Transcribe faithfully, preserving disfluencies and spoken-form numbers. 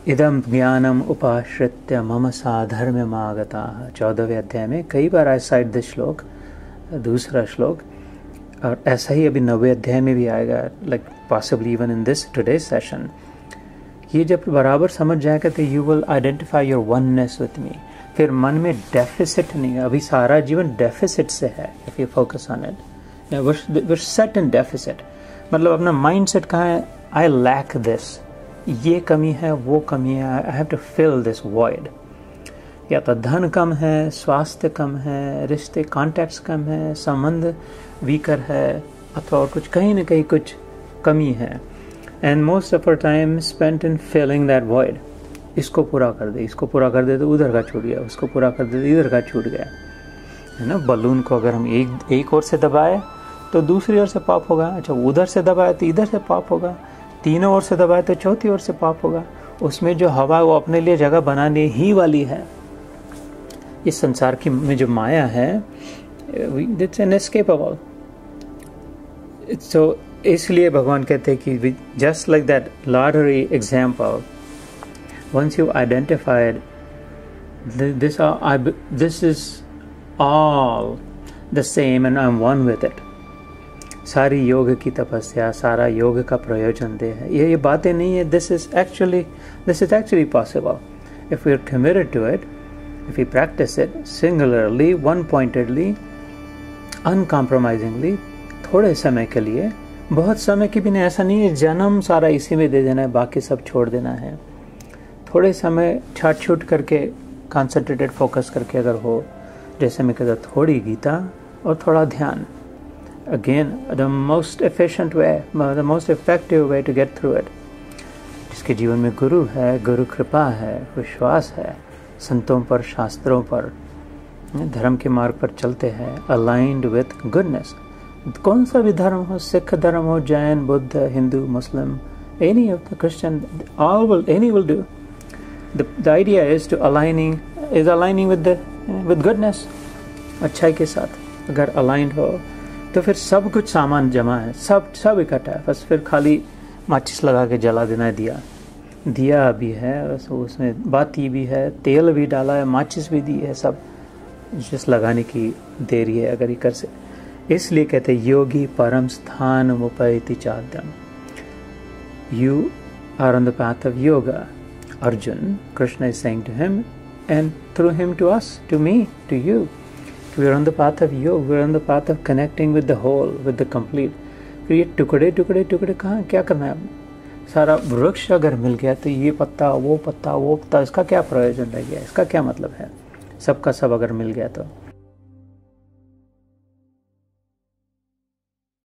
इदम ज्ञानम उपाश्रित्य मम साधर्म्यमागता। चौदहवें अध्याय में कई बार आई साइड दिस श्लोक, दूसरा श्लोक, और ऐसा ही अभी नवे अध्याय में भी आएगा, like possibly even in this today session. ये जब बराबर समझ जाएगा तो you will identify your oneness with me. फिर मन में डेफिसिट नहीं है, अभी सारा जीवन डेफिसिट से है। If you focus on it, we set in deficit, मतलब अपना माइंड सेट कहाँ है, आई लैक दिस, ये कमी है, वो कमी है, I have to fill this void. या तो धन कम है, स्वास्थ्य कम है, रिश्ते कॉन्टैक्ट्स कम है, संबंध वीकर है, अथवा और कुछ कहीं ना कहीं कुछ कमी है। And most of our time spent in filling that void. इसको पूरा कर दे, इसको पूरा कर दे तो उधर का छूट गया, उसको पूरा कर दे तो इधर का छूट गया, है ना। बलून को अगर हम एक एक ओर से दबाए तो दूसरी ओर से पॉप होगा, अच्छा उधर से दबाए तो इधर से पॉप होगा, तीनों ओर से दबाए तो चौथी ओर से पॉप होगा। उसमें जो हवा वो अपने लिए जगह बनाने ही वाली है। इस संसार की में जो माया है, इट्स अनएस्केपेबल। सो इसलिए भगवान कहते हैं कि just like that lottery example, once you identified this, uh, this is all the same and I'm one with it, सारी योग की तपस्या, सारा योग का प्रयोजन दे है। ये ये बातें नहीं है, this is actually this is actually possible if we are committed to it, if we practice it singularly, one pointedly, uncompromisingly, थोड़े समय के लिए, बहुत समय की भी नहीं। ऐसा नहीं है जन्म सारा इसी में दे देना है, बाकी सब छोड़ देना है। थोड़े समय छाट छूट करके, कॉन्सेंट्रेटेड फोकस करके अगर हो, जैसे मैं कहता थोड़ी गीता और थोड़ा ध्यान, again the most efficient way, the most effective way to get through it. जिसके जीवन में गुरु है, गुरु कृपा है, विश्वास है संतों पर, शास्त्रों पर, धर्म के मार्ग पर चलते हैं, अलाइंड विथ गुडनेस। कौन सा भी धर्म हो, सिख धर्म हो, Jain, Buddh, Hindu, Muslim, any of the Christian, all will, any will do. The, the idea is to aligning is aligning with the with goodness, अच्छाई के साथ अगर aligned हो तो फिर सब कुछ सामान जमा है, सब सब इकट्ठा है, बस फिर खाली माचिस लगा के जला देना है। दिया दिया भी है, बस उसमें बाती भी है, तेल भी डाला है, माचिस भी दी है, सब जिस लगाने की देरी है अगर ये कर से। इसलिए कहते योगी परम स्थान मुपैति चाद्यम, you are on the path of yoga. Arjun, Krishna is saying to him, and through him to us, to me, to you. We are on the path of yoga, we are on the path of connecting with the whole, with the complete. फिर ये टुकड़े टुकड़े टुकड़े कहाँ, क्या करना है? सारा वृक्ष अगर मिल गया तो ये पत्ता, वो पत्ता, वो पत्ता, इसका क्या प्रयोजन रह गया, इसका क्या मतलब है? सबका सब अगर मिल गया तो